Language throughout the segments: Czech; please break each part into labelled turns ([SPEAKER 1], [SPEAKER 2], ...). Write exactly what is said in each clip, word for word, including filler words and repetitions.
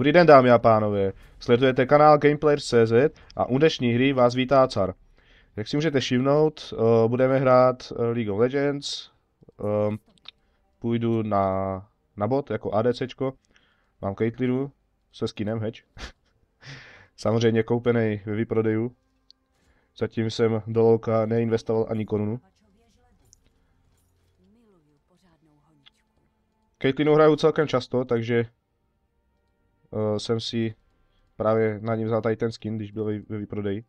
[SPEAKER 1] Dobrý den, dámy a pánové. Sledujete kanál Gameplayers tečka cé zet a u dnešní hry vás vítá Car. Jak si můžete všimnout, uh, budeme hrát League of Legends. Uh, půjdu na, na bot jako ADCčko. Mám Caitlinu se skinem Hedge. Samozřejmě koupený ve výprodeju. Zatím jsem do LoLka neinvestoval ani korunu. Caitlinu hraju celkem často, takže uh, jsem si právě na ní vzal tady ten skin, když byl ve výprodeji.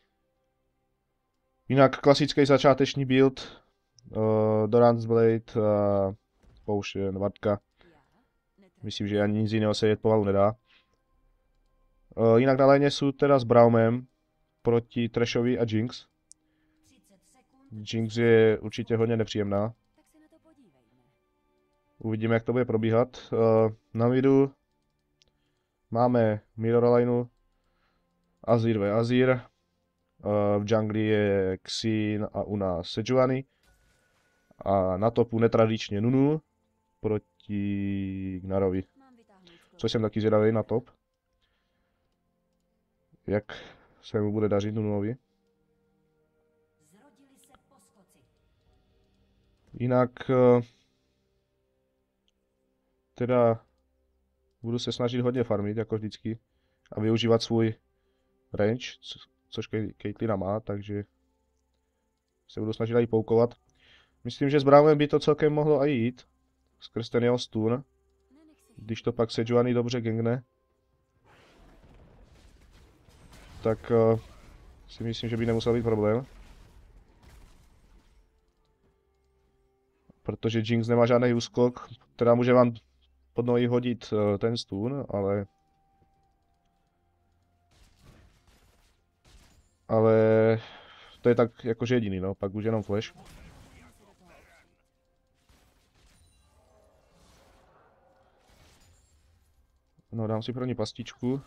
[SPEAKER 1] Jinak klasický začáteční build, uh, Doran's Blade, uh, Potion, Vardka. Myslím, že ani nic jiného se jet pomalu nedá. Uh, jinak na léně jsou teda s Braumem proti Trashovi a Jinx. Jinx je určitě hodně nepříjemná. Uvidíme, jak to bude probíhat. Uh, na midu máme Mirror lineu Azir ve Azir. Uh, v jungli je Xin a u nás Sejuani. A na topu netradičně Nunu proti Gnarovi. Což jsem taky zvědavý na top. Jak se mu bude dařit Nunuovi. Jinak uh, teda budu se snažit hodně farmit, jako vždycky. A využívat svůj range, což Caitlina má, takže se budu snažit i poukovat. Myslím, že s Braumem by to celkem mohlo i jít. Skrz ten jeho stun. Když to pak Sejuani dobře gangne. Tak uh, si myslím, že by nemusel být problém. Protože Jinx nemá žádný úskok. Teda může vám pod nohy hodit uh, ten stun, ale... Ale to je tak jakože jediný, no, pak už jenom flash. No, dám si pro ní pastičku.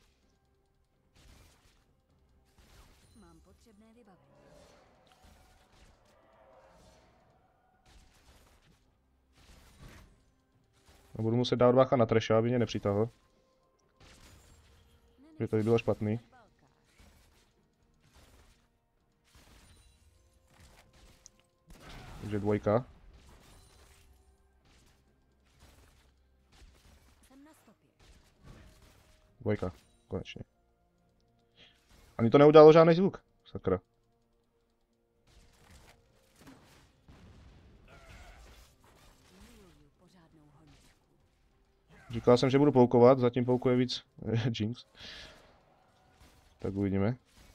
[SPEAKER 1] A budu muset dát bacha na Trasha, aby mě nepřitahl. Že to by bylo špatný. Takže dvojka. Dvojka, konečně. Ani to neudělalo žádný zvuk, sakra. Říkal jsem, že budu poukovat, zatím poukuje víc Jinx. Tak uvidíme.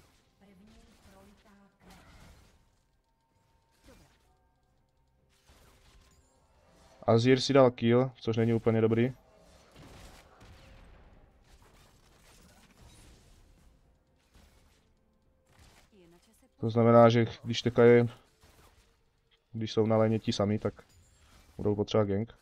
[SPEAKER 1] Azir si dal kill, což není úplně dobrý. To znamená, že když tekají, když jsou na léně ti sami, tak budou potřebovat gank.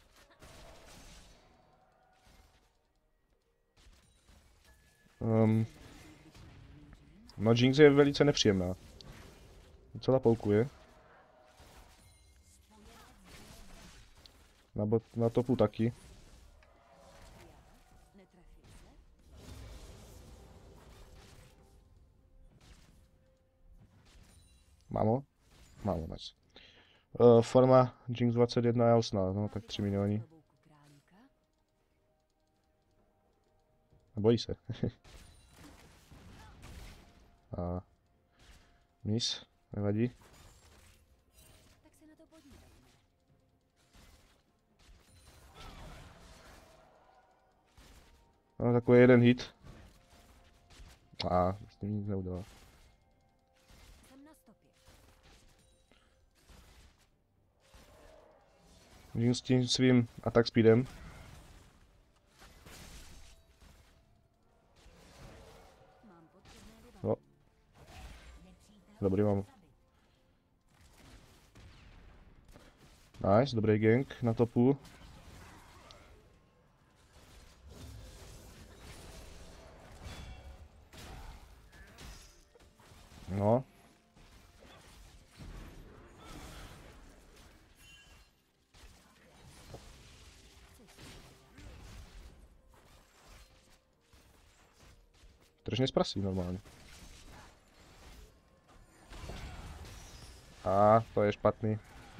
[SPEAKER 1] Um, no Jinx je velice nepříjemná. Docela poukuje. Na, bot, na topu taky. Mám ho? Mám ho, nice. Uh, forma Jinx dvacet jedna je osná, no tak tři miliony. Bojí se. A mis, nevadí. No, takový jeden hit. A s tím nic neudělá. Jinx s tím svým attack speedem. No. Dobrý, mám. Nice, dobrý gank na topu. No. strašně zprasí normálně. A to je špatný.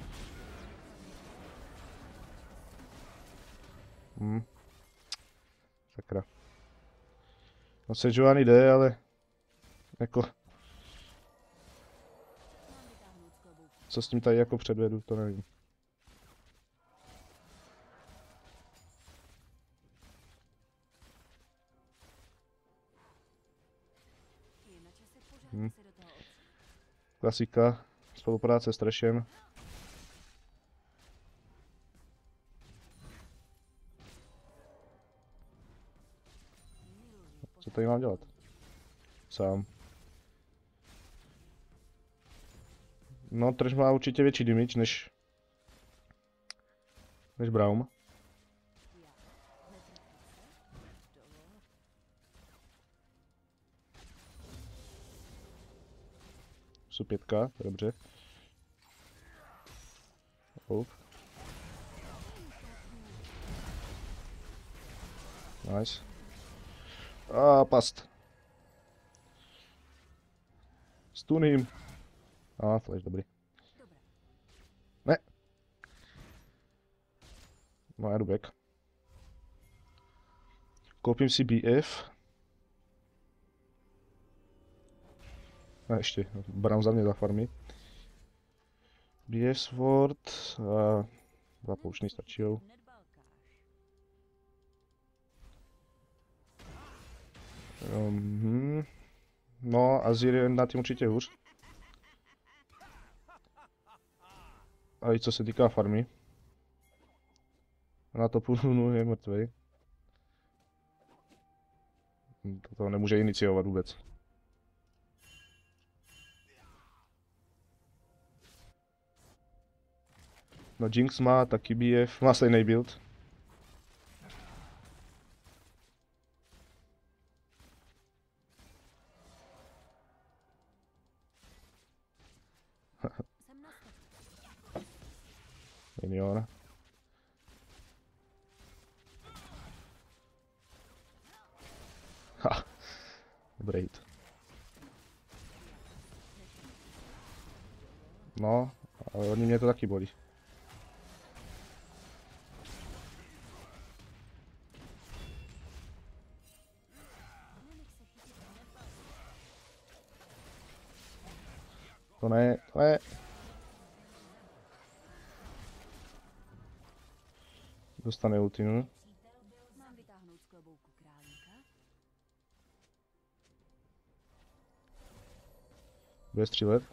[SPEAKER 1] Hm. Sakra. No Sejuani jde, ale jako... Co s tím tady jako předvedu, to nevím. Hm. Klasika, spolupráce s Trashem. Co tady mám dělat? Sám. No, Trash má určitě větší damage než... než Braum. Jsou pětka, dobře. Oh. Nice. A past. Stun him. A flash, dobrý. Ne. No já jdu back. Koupím si B F. A ještě, Braum za mě za farmy. B F Sword. A dva poučný stačijou. Um, no, Azir je na tím určitě hůř. A i co se týká farmy. Na to půl je mrtvej. To nemůže iniciovat vůbec. No Jinx má taky B F, má stejný build. Minion. Ha, dobrý hit. No, ale oni mě to taky bolí. To ne, to ne. Dostane ultinu. Bude střílet.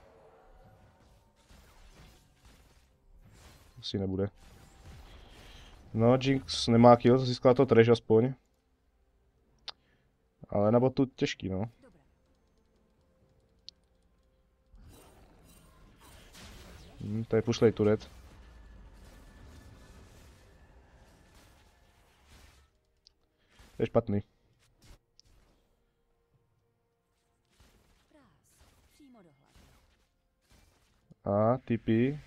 [SPEAKER 1] Asi nebude. No, Jinx nemá kill, získala to Trash aspoň. Ale na botu těžký, no. Hm, tady pušlej turet. To je špatný. A, T P.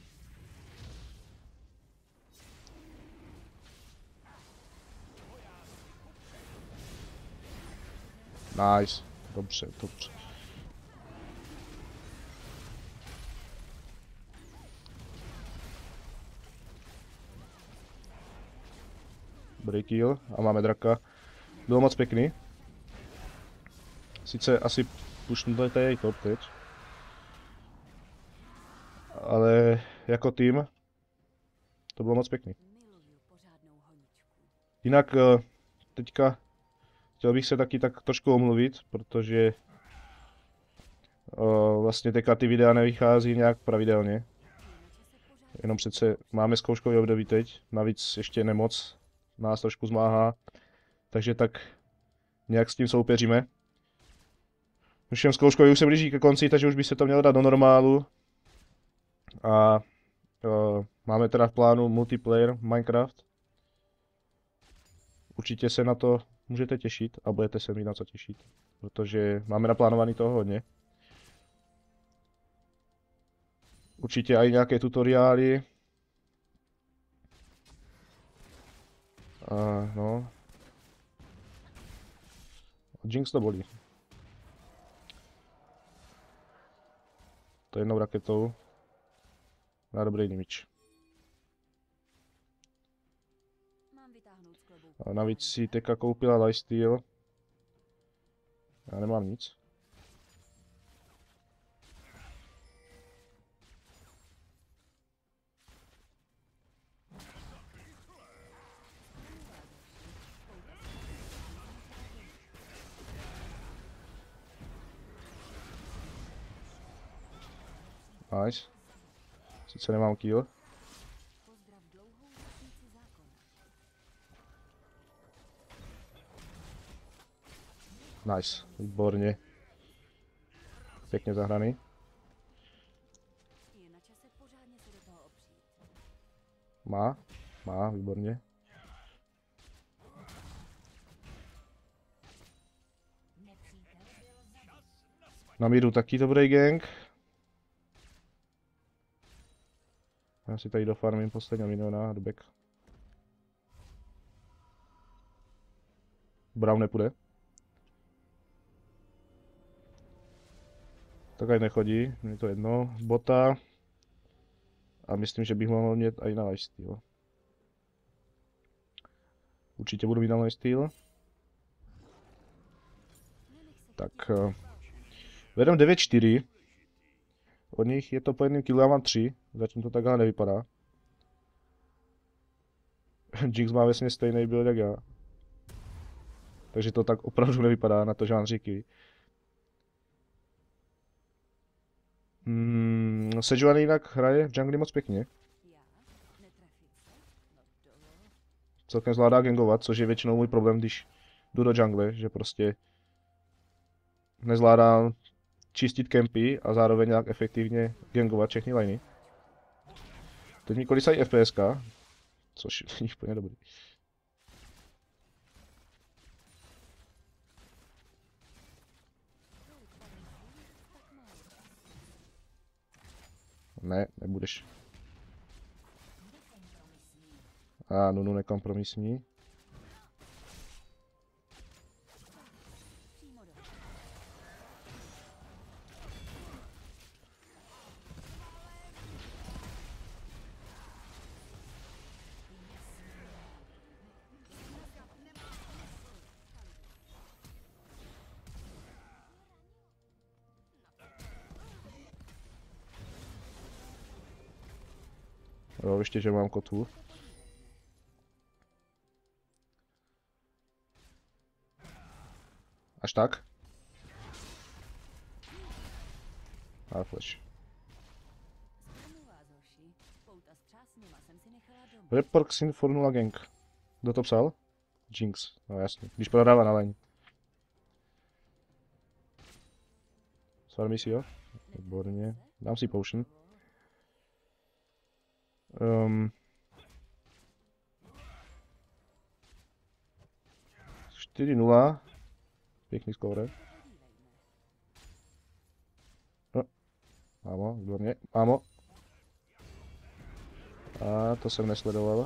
[SPEAKER 1] Nice. Dobře, dobře. Dobrý kill a máme draka. Bylo moc pěkný. Sice asi pušnu tady top teď. Ale jako tým to bylo moc pěkný. Jinak teďka chtěl bych se taky tak trošku omluvit, protože uh, vlastně teďka ty videa nevychází nějak pravidelně. Jenom přece máme zkouškový období teď, navíc ještě nemoc nás trošku zmáhá, takže tak nějak s tím soupeříme. Už jen zkouškový už se blíží ke konci, takže už by se to mělo dát do normálu. A uh, máme teda v plánu multiplayer Minecraft. Určitě se na to můžete těšit a budete se mít na co těšit, protože máme naplánovaný toho hodně. Určitě i nějaké tutoriály. A no. Jinx to bolí. To jednou raketou má dobrý damage. A navíc si Teka koupila lifesteal. Já nemám nic. Nice. Sice nemám kill. Nice, výborně. Pěkně zahraný. Má, má, výborně. Na míru taky dobrý gang. Já si tady dofarmím posledního miniona, dubek. Brown nepůjde. Tak ať nechodí, mě to jedno. Bota. A myslím, že bych mohl mít i na lifesteal. Určitě budu mít na lifesteal. Tak. Uh, vedem devět čtyři. Od nich je to po jednom killu, já mám tři. Zatím to takhle nevypadá. Jinx má vlastně stejný build jak já. Takže to tak opravdu nevypadá na to, že mám tři killy. Hmm, Sejuani jinak hraje v jungli moc pěkně. Celkem zvládá gangovat, což je většinou můj problém, když jdu do jungle, že prostě nezvládám čistit kempy a zároveň nějak efektivně gangovat všechny liney. Teď mi kolisají FPSK, což není úplně dobrý. Ne, nebudeš. A Nunu nekompromisní. Jo, ještě, že mám kotvu. Až tak? A flash. Reporxin Formula Gang. Kdo to psal? Jinx, no jasně. Když prodává na lane. Svarmí si jo? Výborně. Dám si potion. Um, čtyři nula. Pěkný skóre. No. Mámo, výborně. Mámo. A to jsem nesledoval.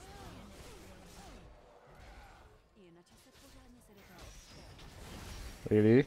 [SPEAKER 1] Really?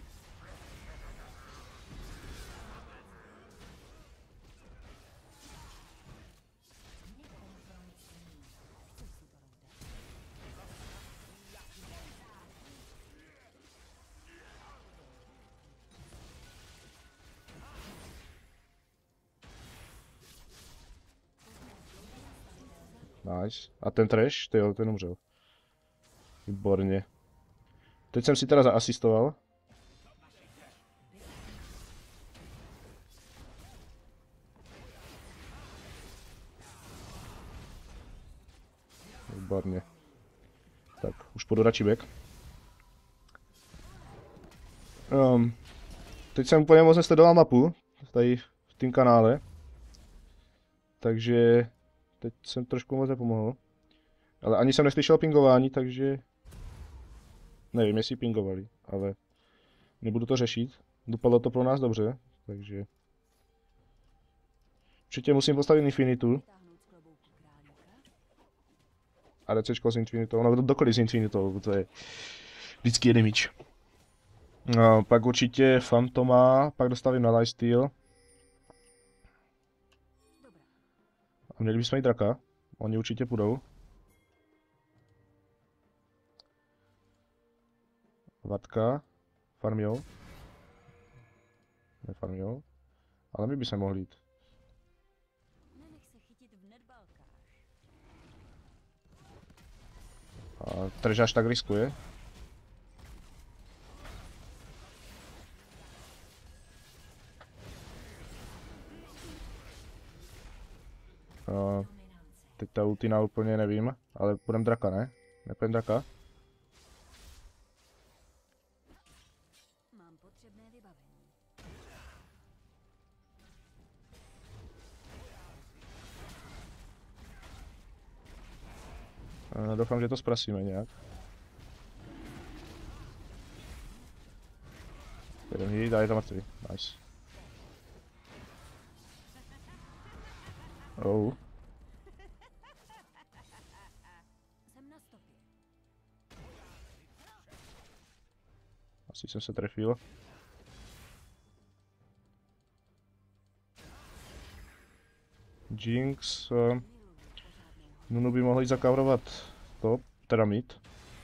[SPEAKER 1] Nice. A ten trash? Ty jo, ten umřel. Výborně. Teď jsem si teda zaasistoval. Výborně. Tak, už půjdu radši back. Um, teď jsem úplně moc nesledoval mapu. Tady v tom kanále. Takže teď jsem trošku moc nepomohl. Ale ani jsem neslyšel pingování, takže nevím, jestli pingovali, ale nebudu to řešit. Dopadlo to pro nás dobře, takže určitě musím postavit Infinitu. A DCčko s Infinitou, no dokoliv s Infinitou, to je vždycky je damage. No, pak určitě Fantoma, pak dostavím na lifesteal. A měli bychom jít draka. Oni určitě půjdou. Vatka. Farmio. Nefarmio. Ale my bychom mohli jít. A Tržáš tak riskuje. Uh, teď ta ultina úplně nevím, ale půjdem draka, ne? Nepůjdem draka?
[SPEAKER 2] Mám potřebné vybavení.
[SPEAKER 1] Uh, doufám, že to zprasíme nějak. Jeden hit a je to mrtvý. Nice. Oh.
[SPEAKER 2] Jsem na stopě.
[SPEAKER 1] Asi jsem se trefil. Jinx. Uh, Nunu by mohli zakavrovat top, teda mid.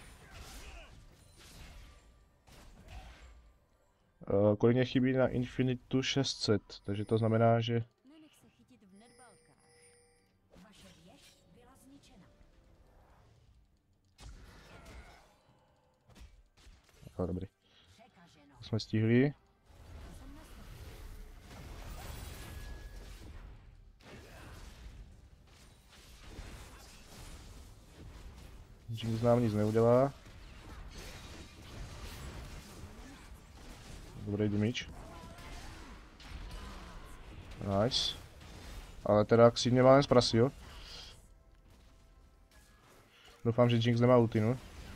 [SPEAKER 1] Uh, kolik mě chybí na Infinitu šest set, takže to znamená, že...
[SPEAKER 2] Nenech se chytit v nedbalkách. Vaše věž byla zničena.
[SPEAKER 1] Jo, dobrý.
[SPEAKER 2] Překaženo.
[SPEAKER 1] To jsme stihli.
[SPEAKER 2] Jsem na stopě.
[SPEAKER 1] Jinx nám nic neudělá. Dobrý damage. Nice. Ale teda Xyz má jen zprasy, jo? Doufám, že Jinx nemá ultinu.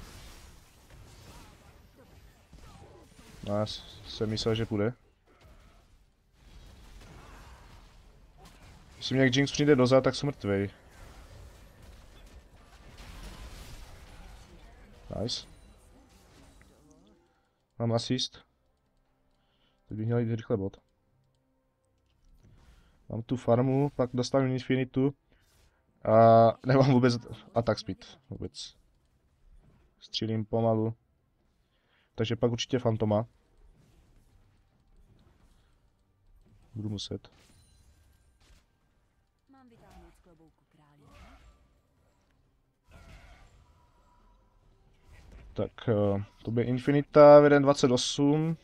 [SPEAKER 1] No, já jsem myslel, že půjde. Jestli mě Jinx přijde dozad, tak jsem mrtvej. Nice. Mám assist. Teď bych měl jít rychle bot. Mám tu farmu, pak dostavím Infinitu. A nemám vůbec attack speed. Vůbec. Střílím pomalu. Takže pak určitě Fantoma. Budu muset.
[SPEAKER 2] Mám vytáhnout z klobouku králíka.
[SPEAKER 1] Tak, uh, to bude Infinita v jedna dvacet osm.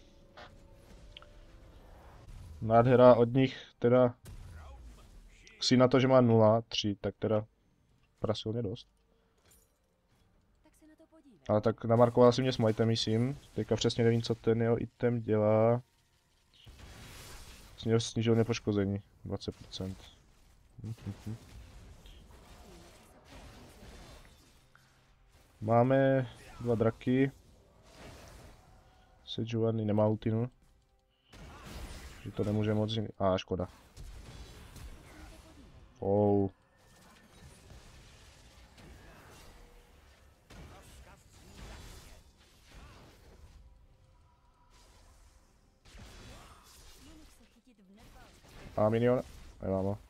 [SPEAKER 1] Nádhera od nich teda... Ksi na to, že má nula tři, tak teda prasilně dost.
[SPEAKER 2] Tak se na to podívej.
[SPEAKER 1] Ale tak namarkoval si mě smite, myslím. Teďka přesně nevím, co ten jeho item dělá. Snižil, snížil nepoškození. dvacet procent. Mhm. Máme dva draky. Sejuani nemá ultinu. Že to nemůže moc... A, ah, škoda. Oh.
[SPEAKER 2] Nenech se chytit v nedbalkách.
[SPEAKER 1] A minion? Nemám ho.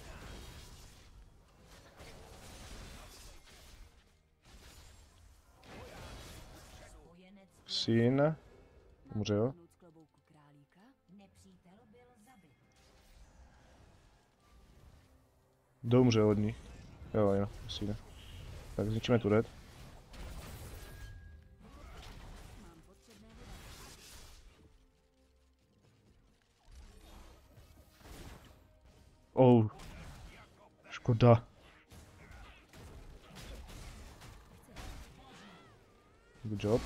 [SPEAKER 2] Spojenec
[SPEAKER 1] Syn.
[SPEAKER 2] Mám
[SPEAKER 1] Umřel.
[SPEAKER 2] vytáhnout z klobouku králíka. Nepřítel byl zabit.
[SPEAKER 1] Kdo umřel od nich? Jo, jo, Syn. Tak zničíme tu red.
[SPEAKER 2] Mám potřebné vybavení.
[SPEAKER 1] Oh. Škoda. Good job.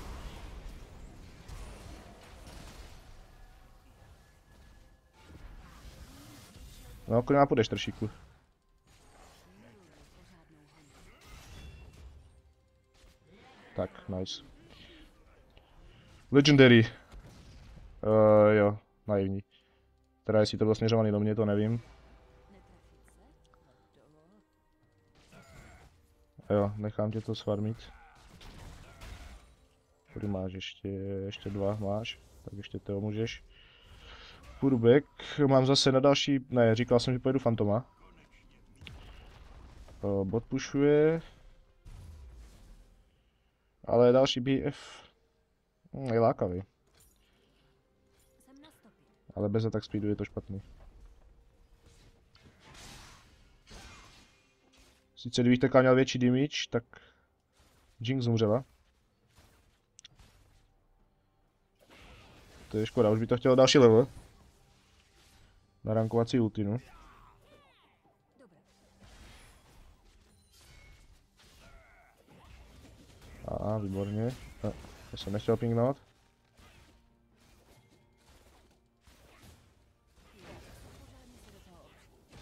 [SPEAKER 1] No, kolik má půjdeš, tršíku? Tak, nice. Legendary. Uh, jo, naivní. Teda jestli to bylo směřovaný do mě, to nevím.
[SPEAKER 2] Netrefit se? Do.
[SPEAKER 1] Jo, nechám tě to sfarmit. Který máš ještě, ještě dva máš, tak ještě toho můžeš. Půjdu back, mám zase na další, ne, říkal jsem, že pojedu Fantoma. Uh, bot pushuje. Ale další B F hm, je lákavý.
[SPEAKER 2] Jsem na stopě.
[SPEAKER 1] Ale bez attack speedu je to špatný. Sice kdybych teďka měl větší damage, tak Jinx umřela. To je škoda, už by to chtělo další level. Na rankovací ultinu.
[SPEAKER 2] Dobré.
[SPEAKER 1] A, výborně. No, to jsem nechtěl pingnout.
[SPEAKER 2] Pořádně se do toho opřu.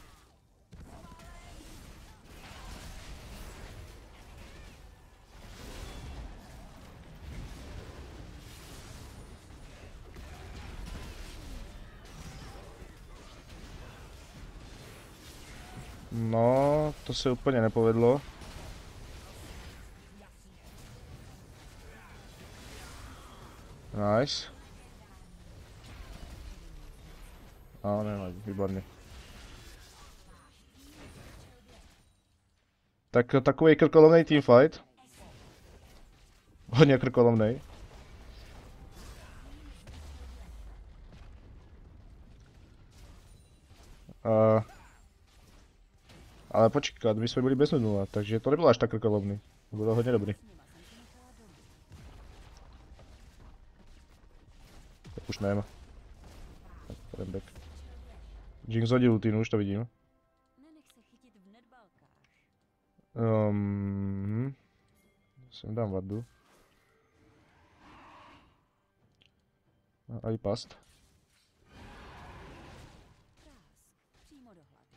[SPEAKER 1] No, to se úplně nepovedlo. Nice. A nevadí, výborně. Tak takový krkolomný teamfight. Hodně krkolomnej. Uh, ale počkat, my jsme byli bez nula, takže to nebylo až tak krkolomný. To bylo hodně dobrý. Tak už nevím. Tak půjdem back. Jinx hodil ultinu, už to vidím.
[SPEAKER 2] Nenech se chytit v nedbalkář.
[SPEAKER 1] Um, sem dám vadu. A i past.
[SPEAKER 2] Prásk. Přímo do hlad.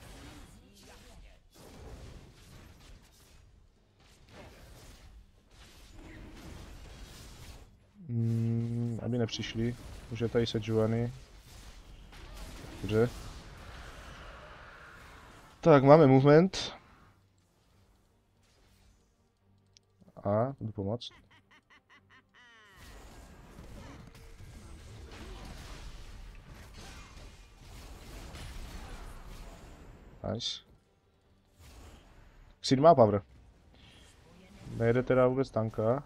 [SPEAKER 1] Mm, aby nepřišli. Už je tady Sejuani. Dobře. Tak, máme movement. A, jdu pomoct. Nice. Sid má power. Nejde teda vůbec tanka.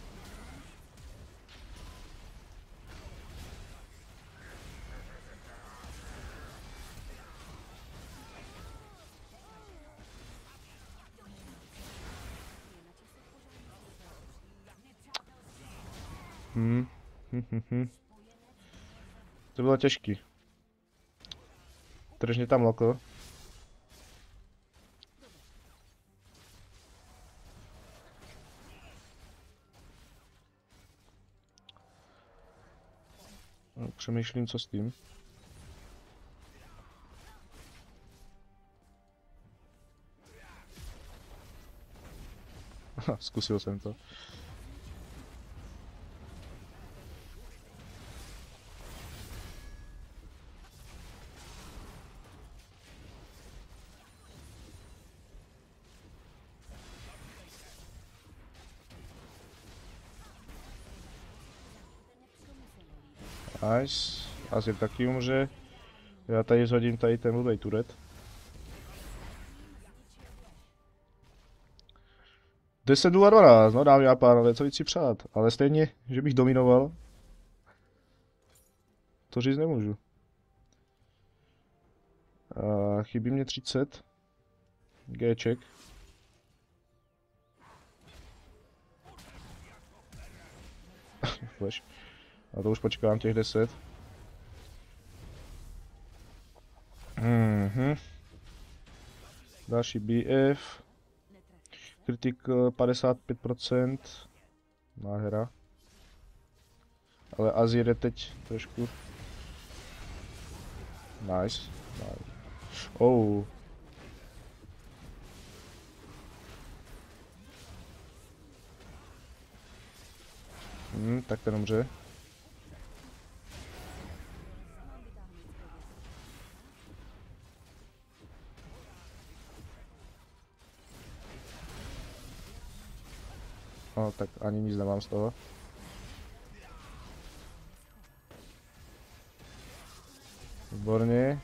[SPEAKER 1] Hmm. Hm, hm, hm. To bylo těžký. Tržně tam loko. No, přemýšlím, co s tím. Zkusil jsem to. Nice. Asi taky umře. Já tady zhodím tady ten blbej turet. deset nula dvanáct, no dámy a pánové, co víc si přát. Ale stejně, že bych dominoval, to říct nemůžu. Uh, chybí mě třicet. Gček. Flash. A to už počkám těch deset. Mhm. Další B F. Critical padesát pět procent. Nádhera. Ale Azir je teď trošku. Nice. Nice. Oh. Hmm, tak ten umře. No, tak ani nic nemám z toho. Výborně.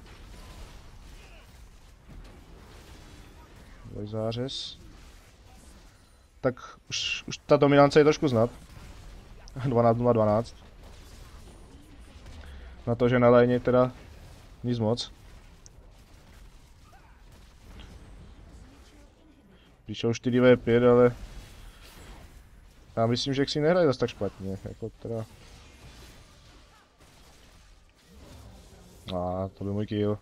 [SPEAKER 1] Dvoj zářez. Tak už, už ta dominance je trošku znát. dvanáct nula dvanáct. Na to, že na léně teda nic moc. Přišel čtyři vé pět, ale já myslím, že si nehraje zase tak špatně, jako teda. A to byl můj kill.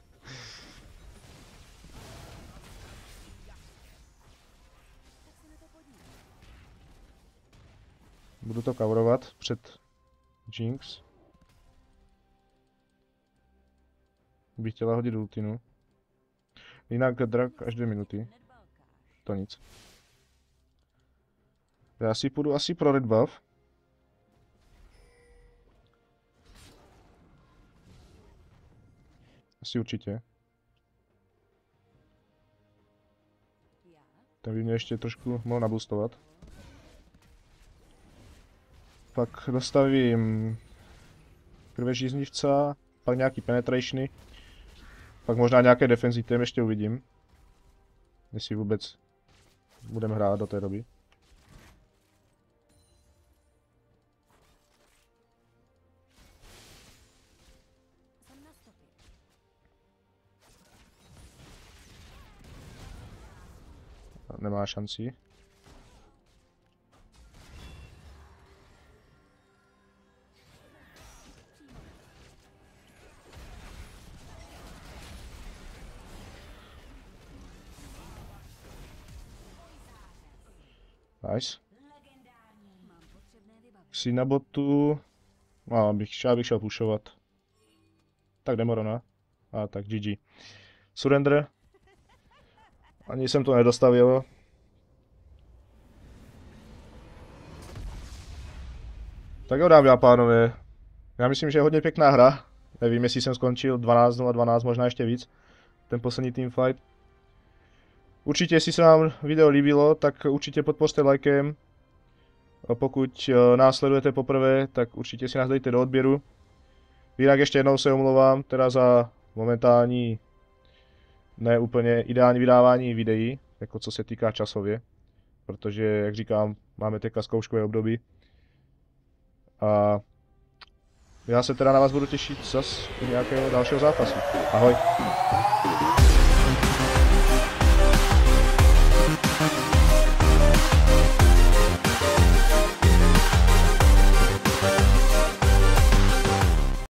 [SPEAKER 1] Budu to coverovat před Jinx. Bych chtěla hodit ultinu. Jinak drak až dvě minuty. To nic. Já si půjdu asi pro red buff. Asi určitě. Ten by mě ještě trošku mohl naboostovat. Pak dostavím krvežíznivca, pak nějaký penetrationy, pak možná nějaké defense item ještě uvidím. Jestli vůbec budeme hrát do té doby. Nemá šanci. Nice. Si na botu. No, bych, já bych šel pushovat. Tak Demorona. A tak G G. Surrender. Ani jsem to nedostavil. Tak jo, dámy a pánové. Já myslím, že je hodně pěkná hra. Nevím, jestli jsem skončil dvanáct nula dvanáct, možná ještě víc. Ten poslední teamfight. Určitě, jestli se vám video líbilo, tak určitě podpořte lajkem. A pokud nás sledujete poprvé, tak určitě si nás dejte do odběru. Jinak ještě jednou se omlouvám, teda za momentální ne úplně ideální vydávání videí, jako co se týká časově. Protože, jak říkám, máme teďka zkouškové období. A já se teda na vás budu těšit zase u nějakého dalšího zápasu. Ahoj.